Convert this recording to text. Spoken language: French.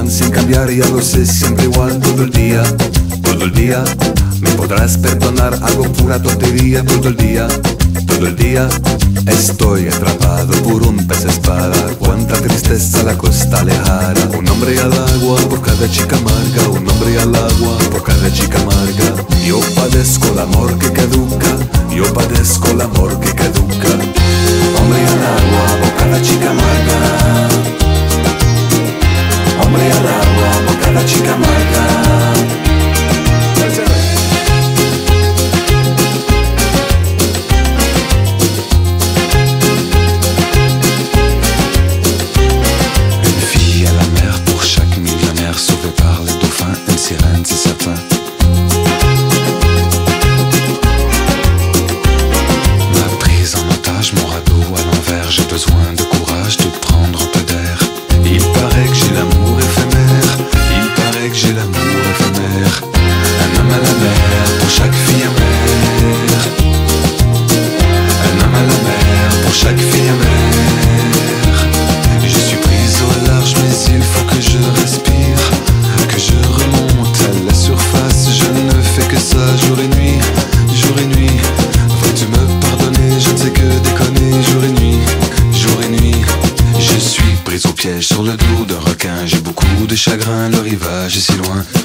van sin cambiar, ya lo sé, siempre igual todo el día, todo el día. Me podrás perdonar, hago pura tontería todo el día, todo el día. Estoy atrapado por un pez espada, cuánta tristeza la costa lejana. Un hombre al agua por cada chica amarga, un hombre al agua por cada chica amarga. Yo padezco el amor que caduca, yo padezco el amor que caduca. Hombre al agua por cada chica amarga, hombre al agua por cada chica amarga. J'ai besoin de courage, de prendre un peu d'air. Il paraît que j'ai l'amour éphémère, il paraît que j'ai l'amour éphémère. Un homme à la mer pour chaque fille amère, un homme à la mer pour chaque fille amère. Je suis prise au large mais il faut que je respire, que je remonte à la surface. Je ne fais que ça jour et nuit, jour et nuit. Vas-tu me pardonner, je ne sais que déconner jour et nuit. Jour et nuit, je suis prise au piège sur le dos d'un requin. J'ai beaucoup de chagrin, le rivage est si loin.